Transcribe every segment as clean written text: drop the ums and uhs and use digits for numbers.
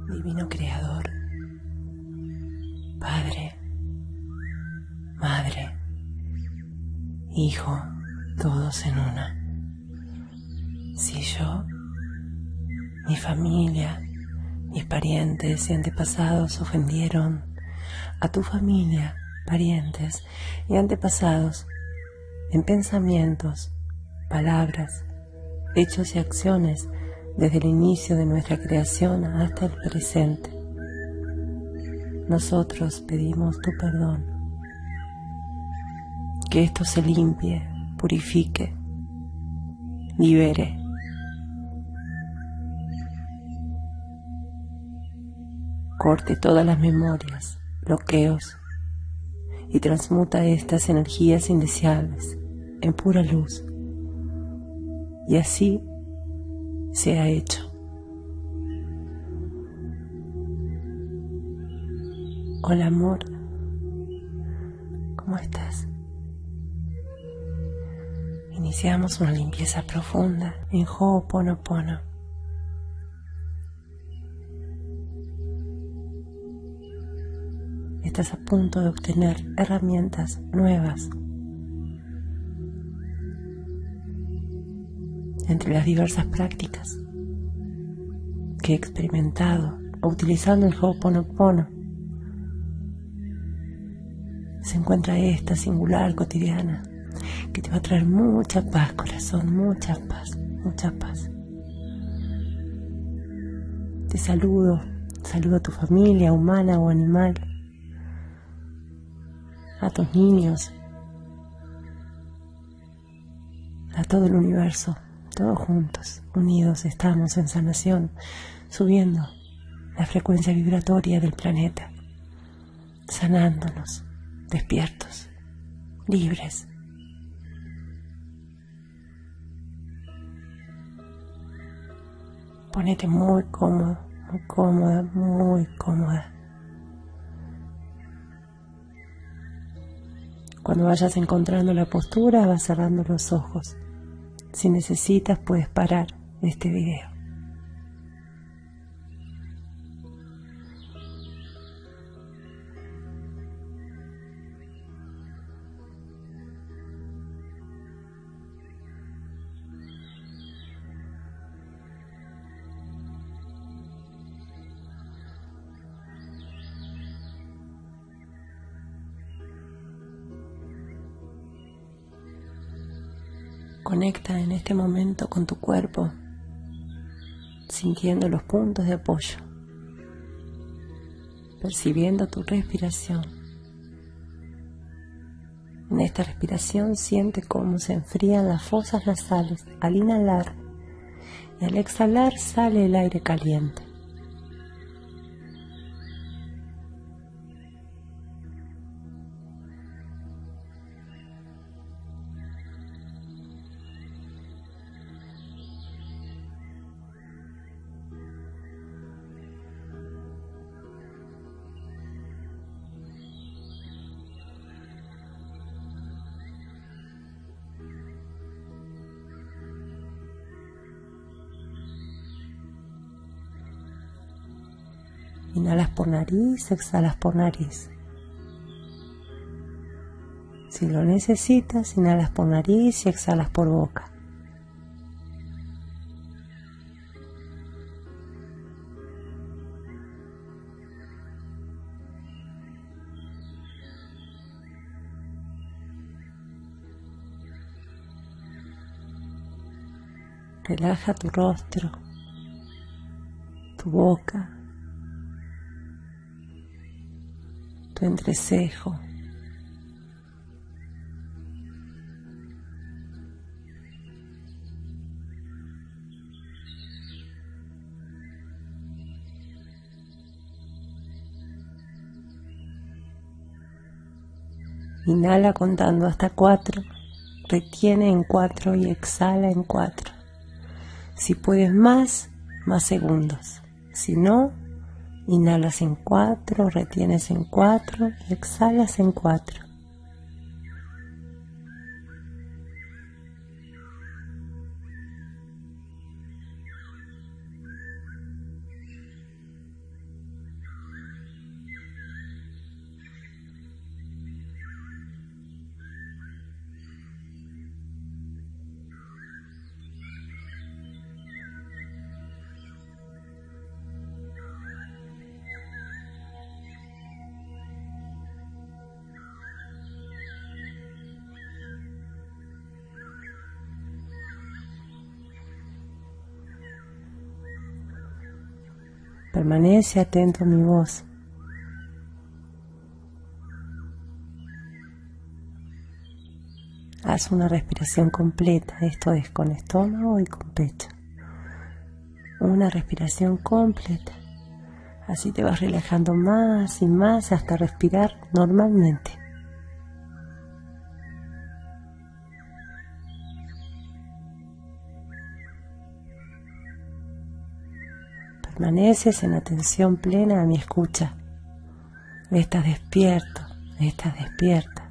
Divino Creador, Padre, Madre, Hijo, todos en una. Si yo, mi familia, mis parientes y antepasados ofendieron a tu familia, parientes y antepasados en pensamientos, palabras, hechos y acciones desde el inicio de nuestra creación hasta el presente, nosotros pedimos tu perdón. Que esto se limpie, purifique, libere. Corte todas las memorias, bloqueos y transmuta estas energías indeseables en pura luz. Y así sea hecho. Hola amor, ¿cómo estás? Iniciamos una limpieza profunda en Ho'oponopono. Estás a punto de obtener herramientas nuevas. Entre las diversas prácticas que he experimentado utilizando el Ho'oponopono, se encuentra esta singular cotidiana que te va a traer mucha paz, corazón, mucha paz, mucha paz. Te saludo a tu familia humana o animal, a tus niños, a todo el universo. Todos juntos, unidos, estamos en sanación, subiendo la frecuencia vibratoria del planeta, sanándonos, despiertos, libres. Ponete muy cómodo, muy cómoda, muy cómoda. Cuando vayas encontrando la postura, vas cerrando los ojos. Si necesitas, puedes parar este video. Conecta en este momento con tu cuerpo, sintiendo los puntos de apoyo, percibiendo tu respiración. En esta respiración siente cómo se enfrían las fosas nasales al inhalar y al exhalar sale el aire caliente. Inhalas por nariz, exhalas por nariz. Si lo necesitas, inhalas por nariz y exhalas por boca. Relaja tu rostro, tu boca, tu entrecejo. Inhala contando hasta 4, retiene en 4 y exhala en 4. Si puedes más segundos. Si no, inhalas en 4, retienes en 4 y exhalas en 4. Permanece atento a mi voz. Haz una respiración completa, esto es con estómago y con pecho. Una respiración completa. Así te vas relajando más y más hasta respirar normalmente. Permaneces en atención plena a mi escucha. Estás despierto, estás despierta.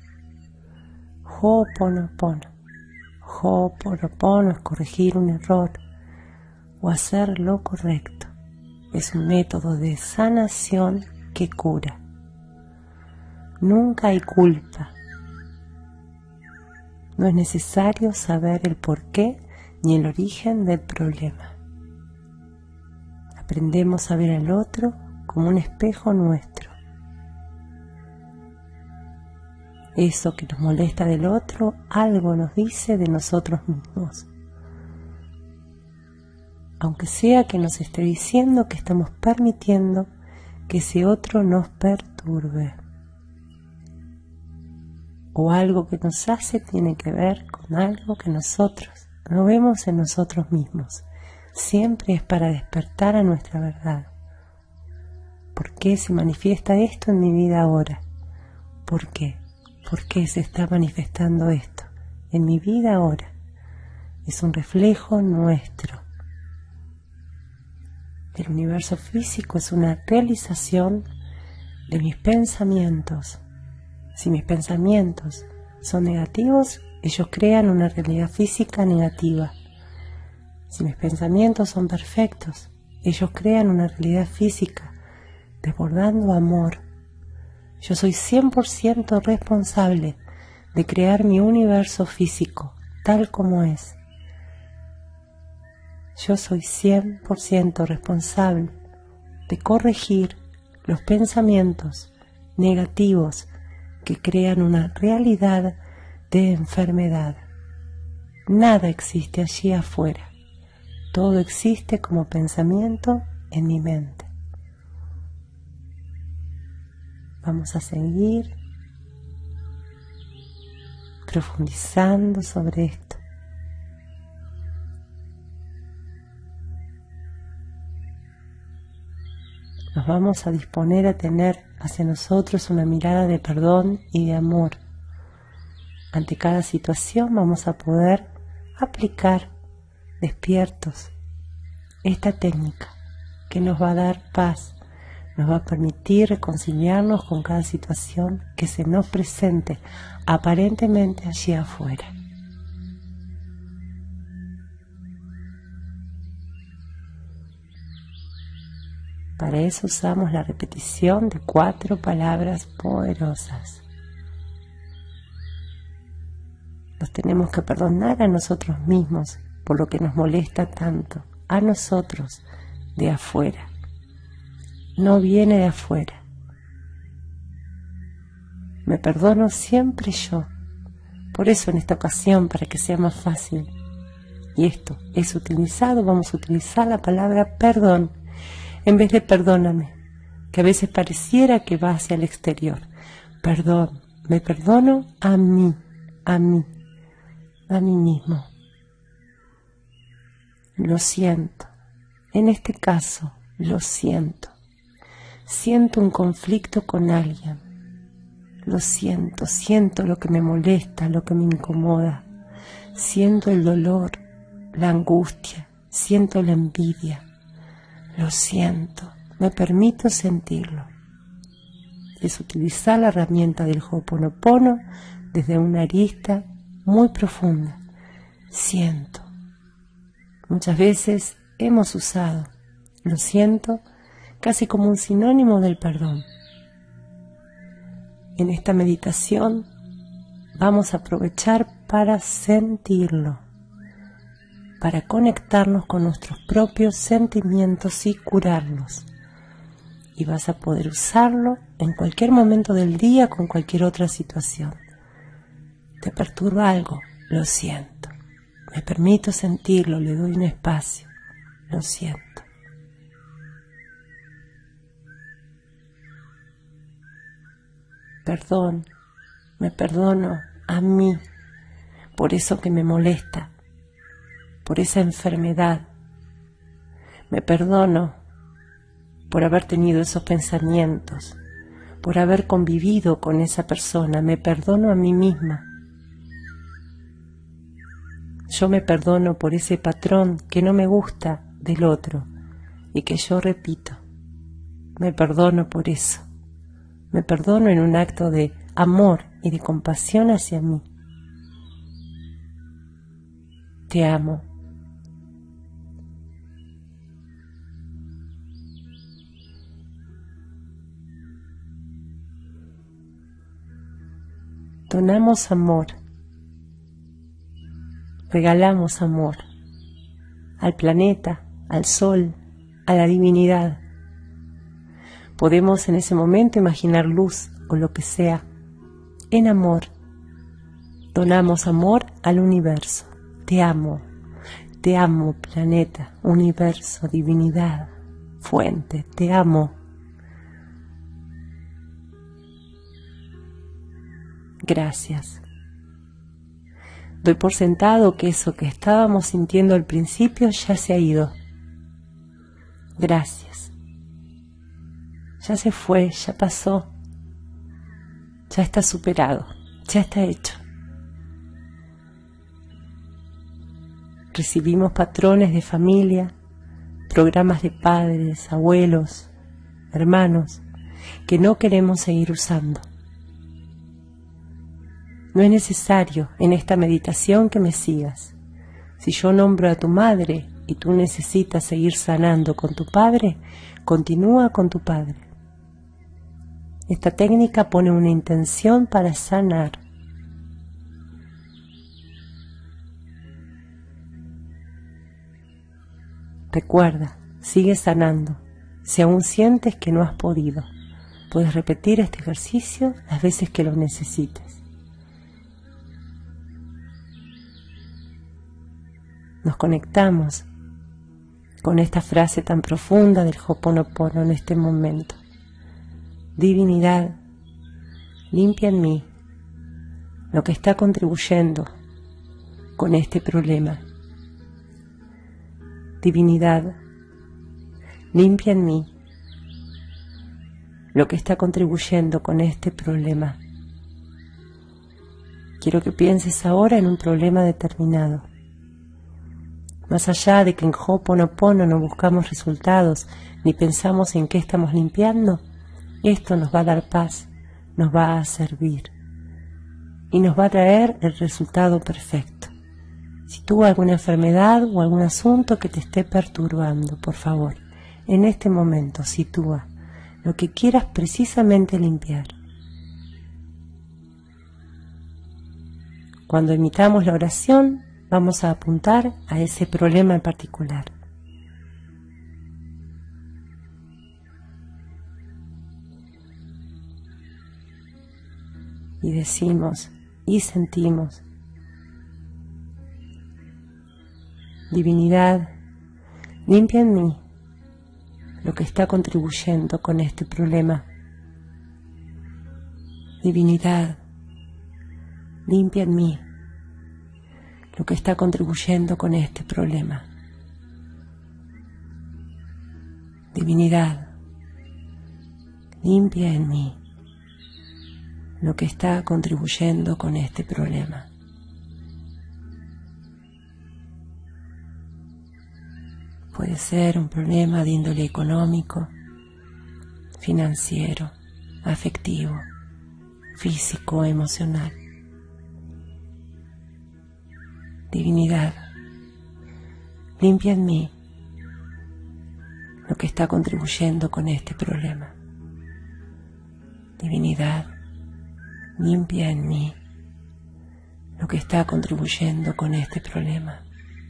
Ho'oponopono. Ho'oponopono es corregir un error o hacer lo correcto. Es un método de sanación que cura. Nunca hay culpa. No es necesario saber el porqué ni el origen del problema. Aprendemos a ver al otro como un espejo nuestro. Eso que nos molesta del otro, algo nos dice de nosotros mismos. Aunque sea que nos esté diciendo que estamos permitiendo que ese otro nos perturbe. O algo que nos hace tiene que ver con algo que nosotros no vemos en nosotros mismos. Siempre es para despertar a nuestra verdad. ¿Por qué se manifiesta esto en mi vida ahora? ¿Por qué? ¿Por qué se está manifestando esto en mi vida ahora? Es un reflejo nuestro. El universo físico es una realización de mis pensamientos. Si mis pensamientos son negativos, ellos crean una realidad física negativa. Si mis pensamientos son perfectos, ellos crean una realidad física, desbordando amor. Yo soy 100% responsable de crear mi universo físico, tal como es. Yo soy 100% responsable de corregir los pensamientos negativos que crean una realidad de enfermedad. Nada existe allí afuera. Todo existe como pensamiento en mi mente. Vamos a seguir profundizando sobre esto. Nos vamos a disponer a tener hacia nosotros una mirada de perdón y de amor. Ante cada situación vamos a poder aplicar despiertos esta técnica que nos va a dar paz, nos va a permitir reconciliarnos con cada situación que se nos presente aparentemente allí afuera. Para eso usamos la repetición de 4 palabras poderosas. Nos tenemos que perdonar a nosotros mismos por lo que nos molesta tanto, a nosotros de afuera. No viene de afuera. Me perdono siempre yo. Por eso en esta ocasión, para que sea más fácil, y esto es utilizado, vamos a utilizar la palabra perdón, en vez de perdóname, que a veces pareciera que va hacia el exterior. Perdón, me perdono a mí mismo. Lo siento. En este caso, lo siento. Siento un conflicto con alguien. Lo siento, siento lo que me molesta, lo que me incomoda. Siento el dolor, la angustia, siento la envidia. Lo siento, me permito sentirlo. Es utilizar la herramienta del Ho'oponopono desde una arista muy profunda. Siento. Muchas veces hemos usado lo siento casi como un sinónimo del perdón. En esta meditación vamos a aprovechar para sentirlo, para conectarnos con nuestros propios sentimientos y curarlos. Y vas a poder usarlo en cualquier momento del día con cualquier otra situación. Te perturba algo, lo siento. Me permito sentirlo, le doy un espacio, lo siento. me perdono a mí por eso que me molesta, por esa enfermedad. Me perdono por haber tenido esos pensamientos, por haber convivido con esa persona. Me perdono a mí misma. Yo me perdono por ese patrón que no me gusta del otro y que yo repito. Me perdono por eso. Me perdono en un acto de amor y de compasión hacia mí. Te amo. Donamos amor. Regalamos amor al planeta, al sol, a la divinidad. Podemos en ese momento imaginar luz o lo que sea, en amor. Donamos amor al universo. Te amo planeta, universo, divinidad, fuente, te amo. Gracias. Doy por sentado que eso que estábamos sintiendo al principio ya se ha ido. Gracias. Ya se fue, ya pasó. Ya está superado, ya está hecho. Recibimos patrones de familia, programas de padres, abuelos, hermanos, que no queremos seguir usando. No es necesario en esta meditación que me sigas. Si yo nombro a tu madre y tú necesitas seguir sanando con tu padre, continúa con tu padre. Esta técnica pone una intención para sanar. Recuerda, sigue sanando. Si aún sientes que no has podido, puedes repetir este ejercicio las veces que lo necesites. Nos conectamos con esta frase tan profunda del Ho'oponopono en este momento. Divinidad, limpia en mí lo que está contribuyendo con este problema. Divinidad, limpia en mí lo que está contribuyendo con este problema. Quiero que pienses ahora en un problema determinado. Más allá de que en Ho'oponopono no buscamos resultados ni pensamos en qué estamos limpiando, esto nos va a dar paz, nos va a servir y nos va a traer el resultado perfecto. Si tú alguna enfermedad o algún asunto que te esté perturbando, por favor, en este momento sitúa lo que quieras precisamente limpiar. Cuando imitamos la oración, vamos a apuntar a ese problema en particular. Y decimos y sentimos: Divinidad, limpia en mí lo que está contribuyendo con este problema. Divinidad, limpia en mí lo que está contribuyendo con este problema. Divinidad, limpia en mí lo que está contribuyendo con este problema. Puede ser un problema de índole económico, financiero, afectivo, físico, emocional. Divinidad, limpia en mí lo que está contribuyendo con este problema. Divinidad, limpia en mí lo que está contribuyendo con este problema.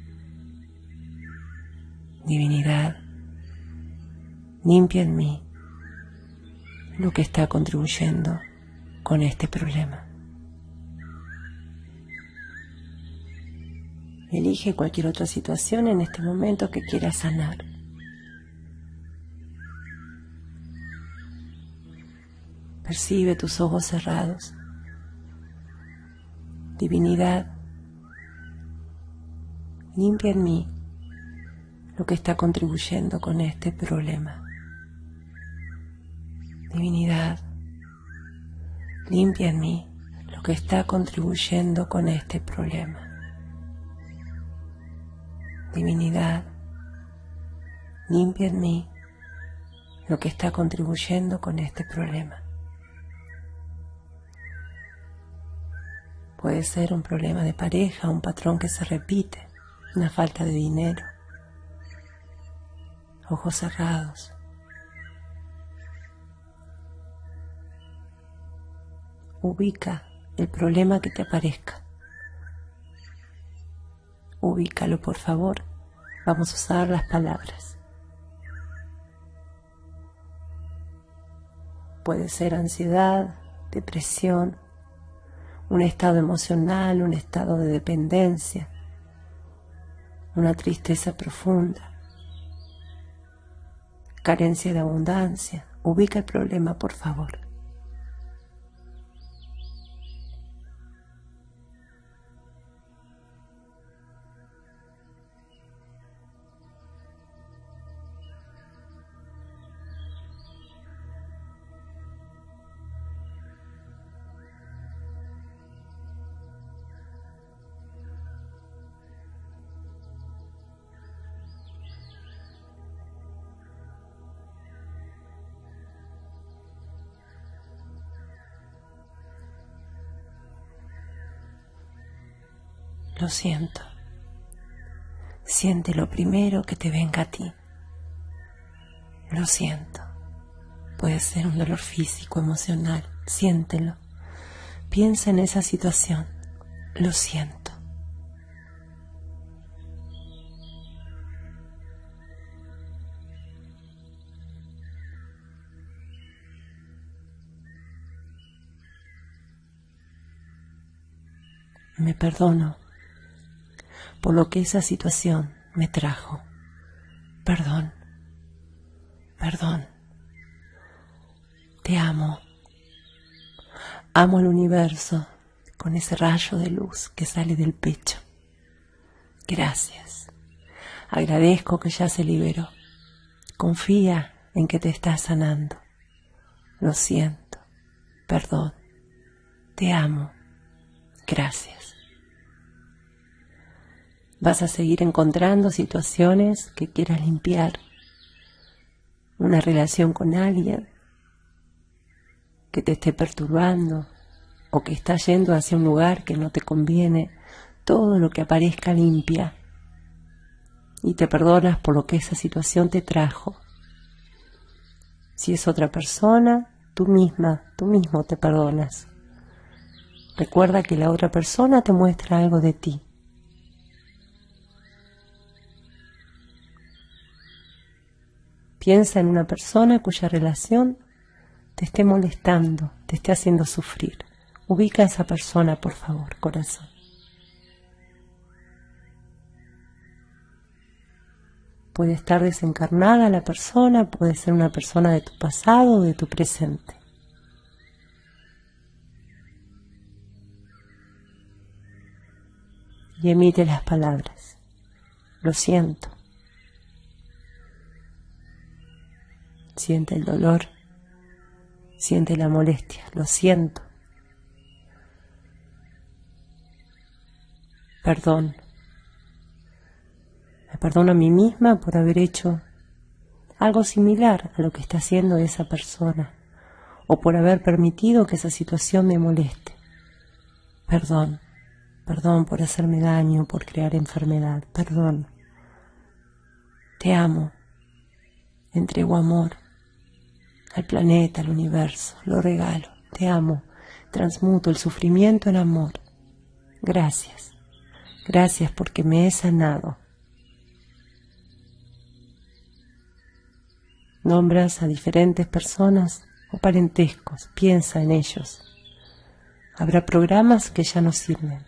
Divinidad, limpia en mí lo que está contribuyendo con este problema. Elige cualquier otra situación en este momento que quieras sanar. Percibe tus ojos cerrados. Divinidad, limpia en mí lo que está contribuyendo con este problema. Divinidad, limpia en mí lo que está contribuyendo con este problema. Divinidad, limpia en mí lo que está contribuyendo con este problema. Puede ser un problema de pareja, un patrón que se repite, una falta de dinero. Ojos cerrados. Ubica el problema que te aparezca. Ubícalo, por favor. Vamos a usar las palabras. Puede ser ansiedad, depresión, un estado emocional, un estado de dependencia, una tristeza profunda, carencia de abundancia. Ubica el problema, por favor. Lo siento. Siente lo primero que te venga a ti. Lo siento. Puede ser un dolor físico, emocional. Siéntelo. Piensa en esa situación. Lo siento. Me perdono por lo que esa situación me trajo. Perdón, perdón. Te amo. Amo el universo con ese rayo de luz que sale del pecho. Gracias. Agradezco que ya se liberó. Confía en que te estás sanando. Lo siento. Perdón. Te amo. Gracias. Vas a seguir encontrando situaciones que quieras limpiar. Una relación con alguien que te esté perturbando o que está yendo hacia un lugar que no te conviene. Todo lo que aparezca limpia y te perdonas por lo que esa situación te trajo. Si es otra persona, tú mismo te perdonas. Recuerda que la otra persona te muestra algo de ti. Piensa en una persona cuya relación te esté molestando, te esté haciendo sufrir. Ubica a esa persona, por favor, corazón. Puede estar desencarnada la persona, puede ser una persona de tu pasado o de tu presente. Y emite las palabras. Lo siento. Siente el dolor, siente la molestia, lo siento. Perdón. Me perdono a mí misma por haber hecho algo similar a lo que está haciendo esa persona o por haber permitido que esa situación me moleste. Perdón. Perdón por hacerme daño, por crear enfermedad. Perdón. Te amo. Entrego amor al planeta, al universo, lo regalo, te amo, transmuto el sufrimiento en amor. Gracias, gracias porque me he sanado. Nombras a diferentes personas o parentescos, piensa en ellos. Habrá programas que ya no sirven.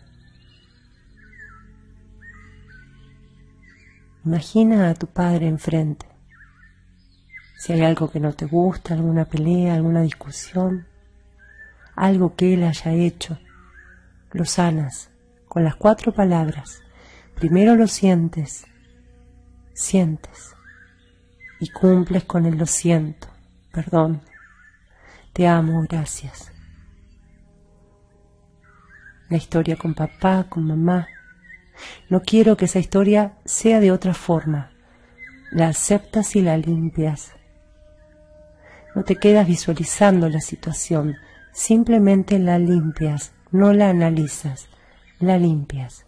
Imagina a tu padre enfrente. Si hay algo que no te gusta, alguna pelea, alguna discusión, algo que él haya hecho, lo sanas con las 4 palabras. Primero lo sientes, y cumples con el lo siento, perdón, te amo, gracias. La historia con papá, con mamá. No quiero que esa historia sea de otra forma. La aceptas y la limpias. No te quedas visualizando la situación, simplemente la limpias, no la analizas, la limpias.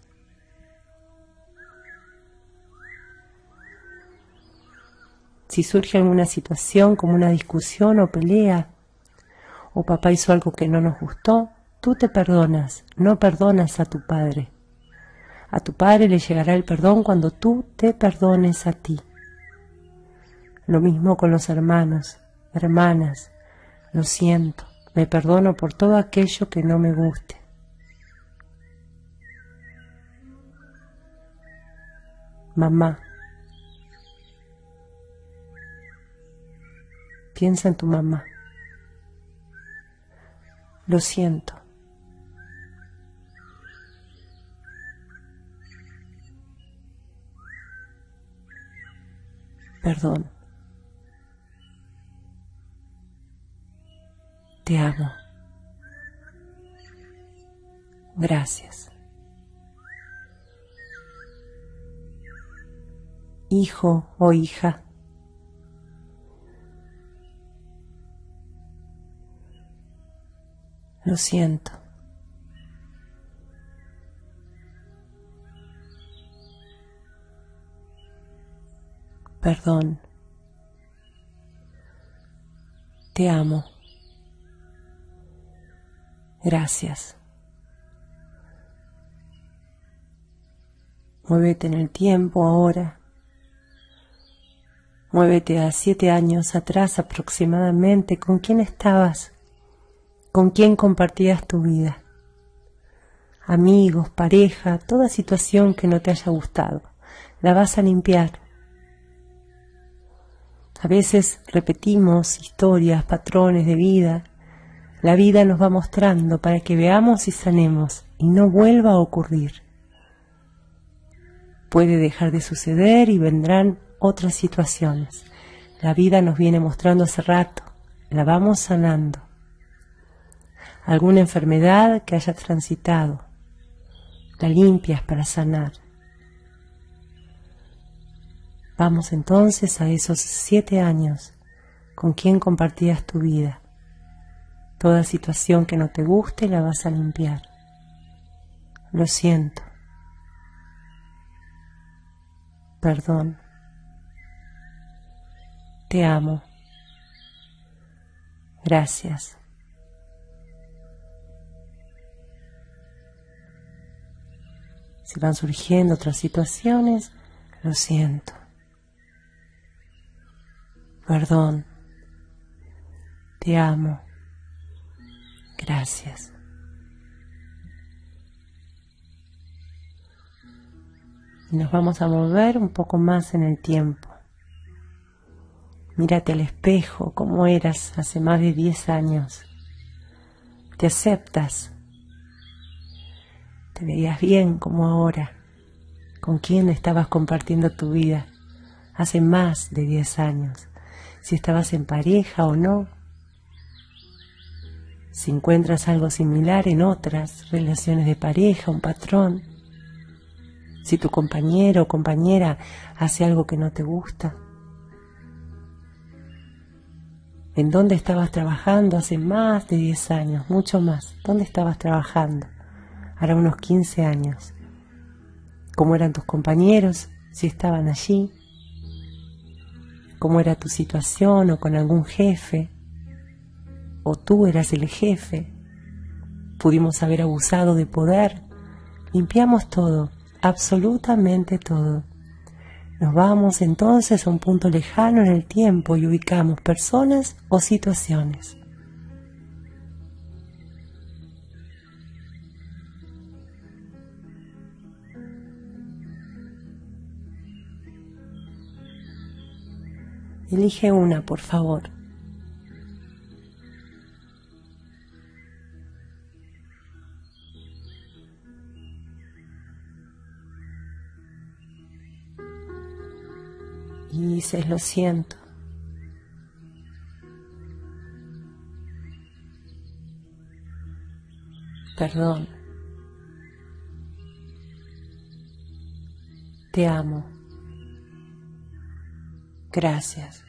Si surge alguna situación como una discusión o pelea, o papá hizo algo que no nos gustó, tú te perdonas, no perdonas a tu padre. A tu padre le llegará el perdón cuando tú te perdones a ti. Lo mismo con los hermanos, hermanas. Lo siento, me perdono por todo aquello que no me guste. Mamá, piensa en tu mamá. Lo siento. Perdón. Te amo. Gracias. Hijo o hija, lo siento. Perdón. Te amo. Gracias. Muévete en el tiempo ahora. Muévete a 7 años atrás aproximadamente. ¿Con quién estabas? ¿Con quién compartías tu vida? Amigos, pareja, toda situación que no te haya gustado. La vas a limpiar. A veces repetimos historias, patrones de vida. La vida nos va mostrando para que veamos y sanemos y no vuelva a ocurrir. Puede dejar de suceder y vendrán otras situaciones. La vida nos viene mostrando hace rato, la vamos sanando. Alguna enfermedad que hayas transitado, la limpias para sanar. Vamos entonces a esos 7 años con quien compartías tu vida. Toda situación que no te guste la vas a limpiar. Lo siento. Perdón. Te amo. Gracias. Si van surgiendo otras situaciones, lo siento. Perdón. Te amo. Gracias. Y nos vamos a mover un poco más en el tiempo. Mírate al espejo como eras hace más de 10 años. Te aceptas. Te veías bien como ahora. ¿Con quién estabas compartiendo tu vida hace más de 10 años? Si estabas en pareja o no. Si encuentras algo similar en otras relaciones de pareja, un patrón. Si tu compañero o compañera hace algo que no te gusta. ¿En dónde estabas trabajando hace más de 10 años? Mucho más. ¿Dónde estabas trabajando? Ahora unos 15 años. ¿Cómo eran tus compañeros? Si estaban allí. ¿Cómo era tu situación o con algún jefe? ¿O tú eras el jefe? ¿Pudimos haber abusado de poder? Limpiamos todo, absolutamente todo. Nos vamos entonces a un punto lejano en el tiempo y ubicamos personas o situaciones. Elige una, por favor. y dices lo siento. Perdón. Te amo. Gracias.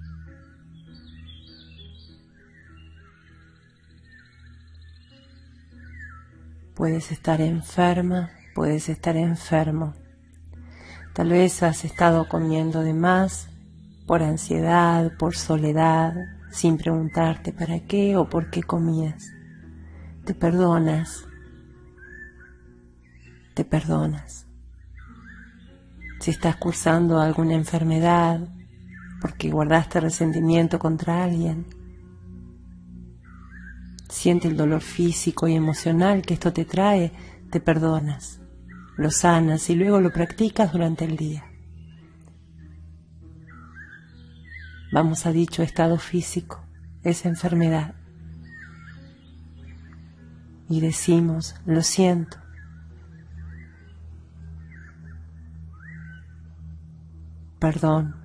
Puedes estar enferma, puedes estar enfermo. Tal vez has estado comiendo de más por ansiedad, por soledad, sin preguntarte para qué o por qué comías. Te perdonas. Te perdonas. Si estás cursando alguna enfermedad porque guardaste resentimiento contra alguien, siente el dolor físico y emocional que esto te trae, te perdonas, lo sanas y luego lo practicas durante el día. Vamos a dicho estado físico, esa enfermedad, y decimos, lo siento. Perdón.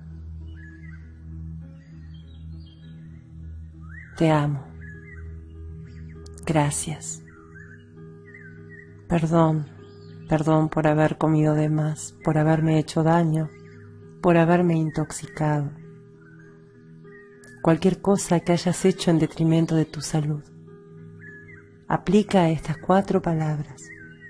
Te amo. Gracias. Perdón, perdón por haber comido de más, por haberme hecho daño, por haberme intoxicado. Cualquier cosa que hayas hecho en detrimento de tu salud. Aplica estas 4 palabras.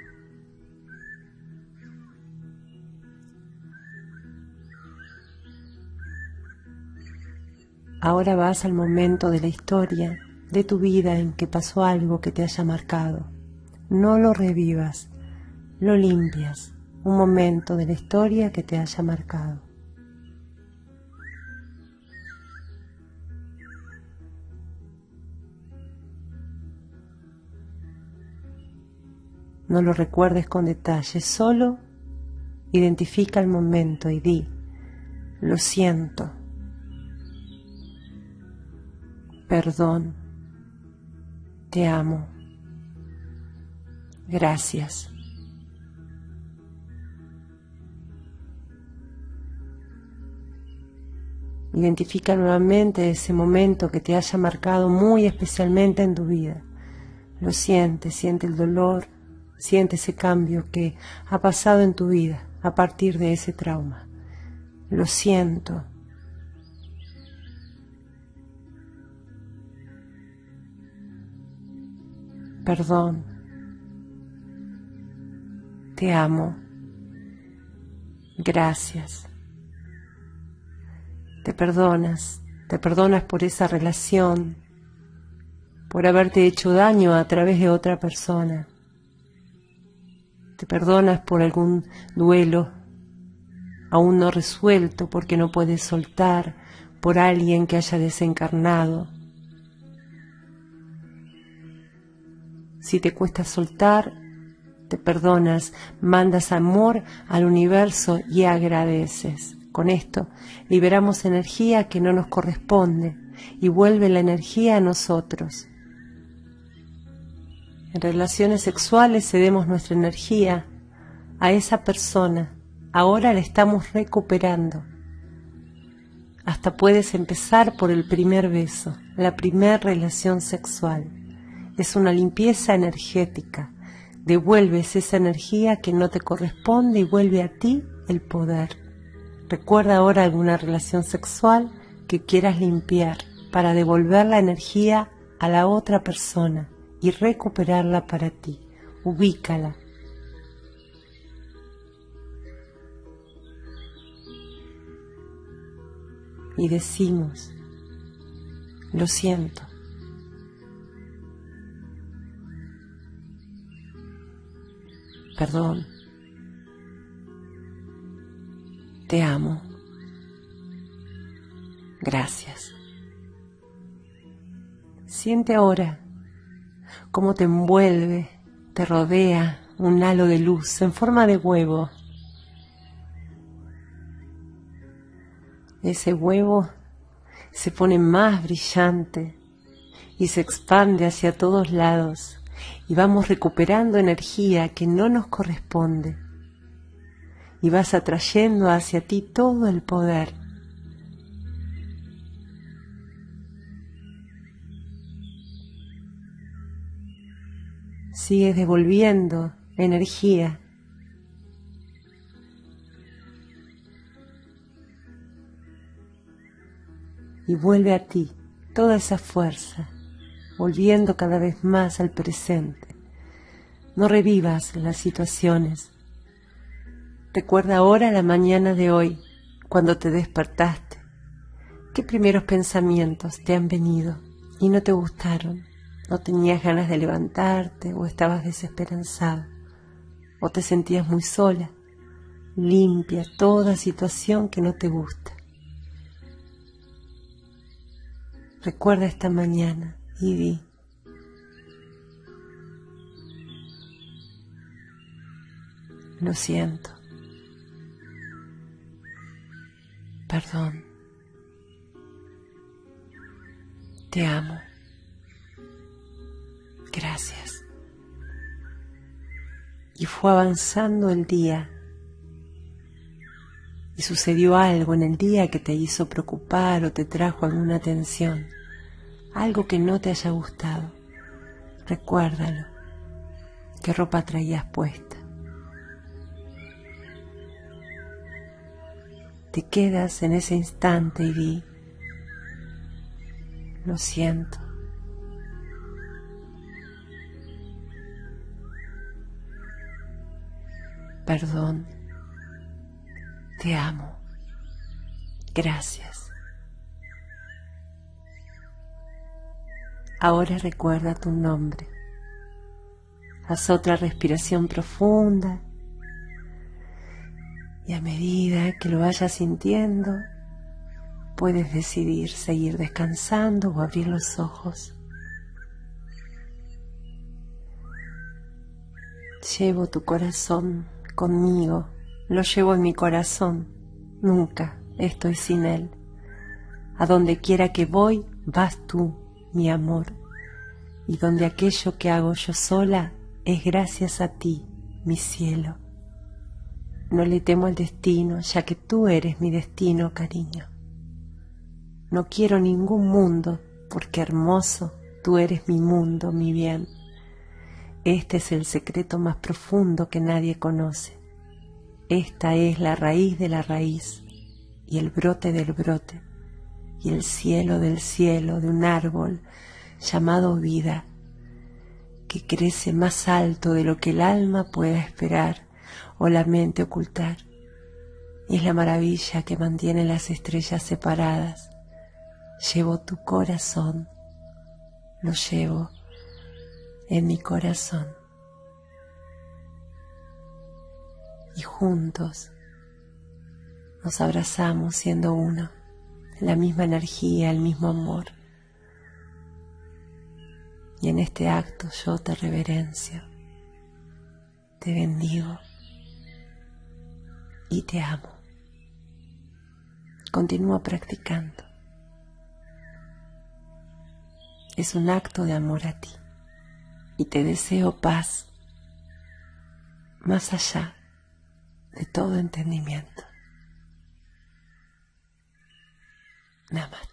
Ahora vas al momento de la historia de tu vida en que pasó algo que te haya marcado. No lo revivas, lo limpias. Un momento de la historia que te haya marcado. No lo recuerdes con detalle, solo identifica el momento y di, lo siento, perdón, te amo, gracias. Identifica nuevamente ese momento que te haya marcado muy especialmente en tu vida. Lo sientes, siente el dolor. Siente ese cambio que ha pasado en tu vida a partir de ese trauma. Lo siento. Perdón. Te amo. Gracias. Te perdonas por esa relación, por haberte hecho daño a través de otra persona. Te perdonas por algún duelo aún no resuelto porque no puedes soltar, por alguien que haya desencarnado. Si te cuesta soltar, te perdonas, mandas amor al universo y agradeces. Con esto liberamos energía que no nos corresponde y vuelve la energía a nosotros. En relaciones sexuales cedemos nuestra energía a esa persona. Ahora la estamos recuperando. Hasta puedes empezar por el primer beso, la primera relación sexual. Es una limpieza energética. Devuelves esa energía que no te corresponde y vuelve a ti el poder. Recuerda ahora alguna relación sexual que quieras limpiar para devolver la energía a la otra persona y recuperarla para ti. Ubícala. Y decimos, lo siento. Perdón. Te amo. Gracias. Siente ahora cómo te envuelve, te rodea un halo de luz en forma de huevo. Ese huevo se pone más brillante y se expande hacia todos lados y vamos recuperando energía que no nos corresponde y vas atrayendo hacia ti todo el poder. sigues devolviendo energía. Y vuelve a ti toda esa fuerza, volviendo cada vez más al presente. No revivas las situaciones. Recuerda ahora la mañana de hoy, cuando te despertaste. ¿Qué primeros pensamientos te han venido y no te gustaron? ¿No tenías ganas de levantarte o estabas desesperanzado? ¿O te sentías muy sola? Limpia toda situación que no te gusta. Recuerda esta mañana y di: lo siento. Perdón. Te amo. Gracias. Y fue avanzando el día. Y sucedió algo en el día que te hizo preocupar o te trajo alguna tensión. Algo que no te haya gustado. Recuérdalo. ¿Qué ropa traías puesta? Te quedas en ese instante y di: lo siento. Perdón. Te amo. Gracias. Ahora recuerda tu nombre. Haz otra respiración profunda. Y a medida que lo vayas sintiendo, puedes decidir seguir descansando o abrir los ojos. Llevo tu corazón conmigo, lo llevo en mi corazón, nunca estoy sin él. A donde quiera que voy, vas tú, mi amor, y donde aquello que hago yo sola es gracias a ti, mi cielo. No le temo al destino, ya que tú eres mi destino, cariño. No quiero ningún mundo, porque hermoso, tú eres mi mundo, mi bien. Este es el secreto más profundo que nadie conoce. Esta es la raíz de la raíz, y el brote del brote, y el cielo del cielo de un árbol llamado vida, que crece más alto de lo que el alma pueda esperar o la mente ocultar. Y es la maravilla que mantiene las estrellas separadas. Llevo tu corazón, lo llevo en mi corazón. Y juntos nos abrazamos siendo uno, la misma energía, el mismo amor. Y en este acto yo te reverencio, te bendigo y te amo. Continúa practicando. Es un acto de amor a ti y te deseo paz más allá de todo entendimiento. Namaste.